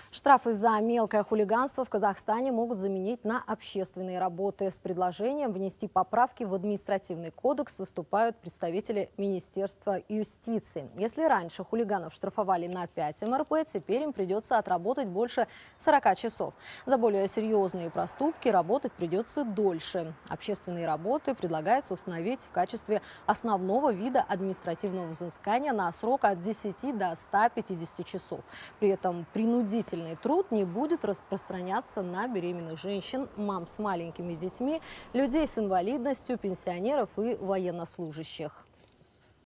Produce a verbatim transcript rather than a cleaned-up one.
Штрафы за мелкое хулиганство в Казахстане могут заменить на общественные работы. С предложением внести поправки в административный кодекс выступают представители Министерства юстиции. Если раньше хулиганов штрафовали на пять эм эр пэ, теперь им придется отработать больше сорока часов. За более серьезные проступки работать придется дольше. Общественные работы предлагается установить в качестве основного вида административного взыскания на срок от десяти до ста пятидесяти часов. При этом принудительный труд не будет распространяться на беременных женщин, мам с маленькими детьми, людей с инвалидностью, пенсионеров и военнослужащих.